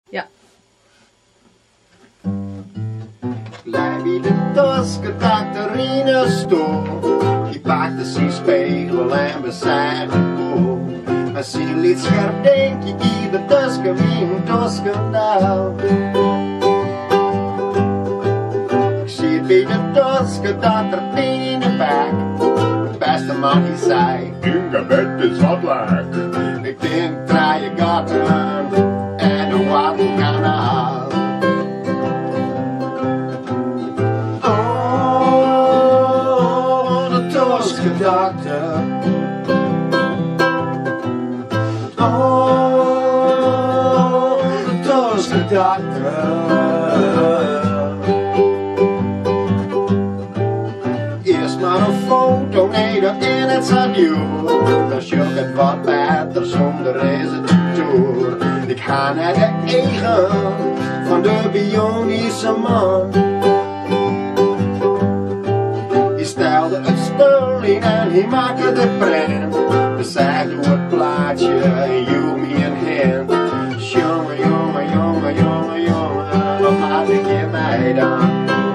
Ja. Lei wie de toskedokter in een stoel. Die pakte zijn spiegel en bezaaide boel. Maar zijn liet scherp denk ik de toske wie een toskendaal. Ik zie het bij de toskedokter in de bak. De beste man die zei, Inge bed is wat laag. ik denk draai je gaten en een wandelkanaal. Toskedokter. Oh, de toskedokter. Eerst maar een foto, nee dat in het stadion. Dan show het wat beter zonder residentieur. Ik ga naar de eigen van de bionische man. Stelde het spul in en hij maakte de prent. De zij door het plaatje en joeg me een hand. Jongen, jongen, jongen, jongen, jongen, wat had ik in mij dan?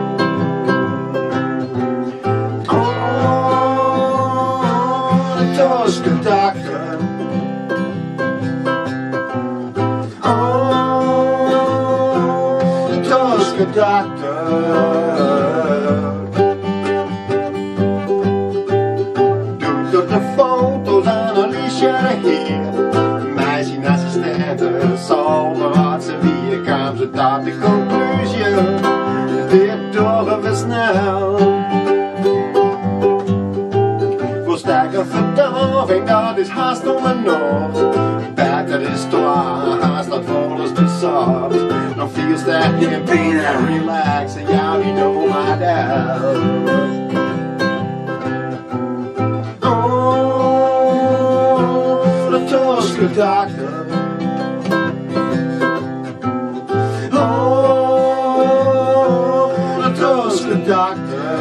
Oh, de toskedokter. Oh, de toskedokter. De foto's analyseer hier. Mij zijn assistenten zal wat ze wie kwam ze tot de conclusie. Dit doen we snel. Voor sterke verdoving, dat is haast om en nog. Beter is toch haast dat volgens bezorgd. Nog veel sterker in pijn en relax en jou die doen maar dat. Toskedokter. Oh, de toskedokter.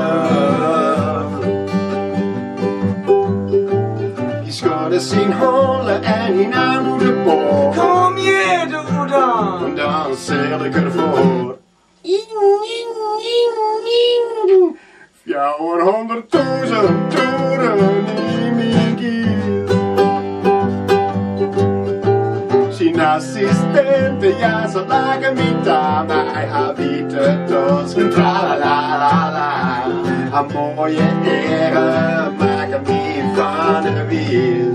Die schudde zijn holen en hij nam de boor. Kom je doe dan? En dan zeil ik ervoor. 400.000 toeren in mijn kiel. Zijn assistenten, ja, ze lagen niet aan mij. Habite tosken, tralalala. Aan mooie eren maken me van de wiel.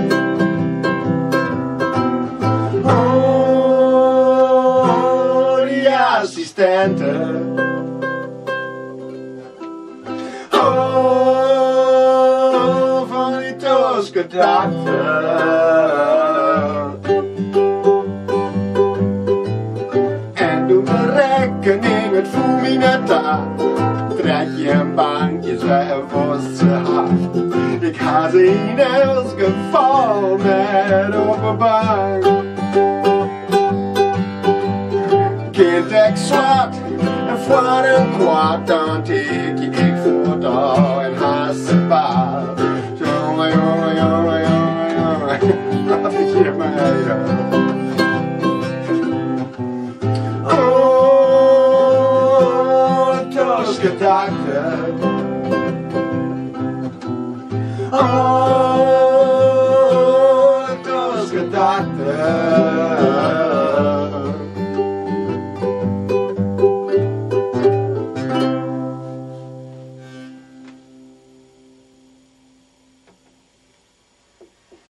Oh, die assistenten. Oh, van die toskedokter. En doe de rekening, het voel me net aan. Trek je een bankje, zij worst ze hard. Ik ga ze in elk geval net op een bank. Kind ik zwart en voor een kwart, dan tik ik foto en haast ze baal. Jongen, jongen, jongen, jongen, jongen, wat ik je mij dan. Oh, toskedokter.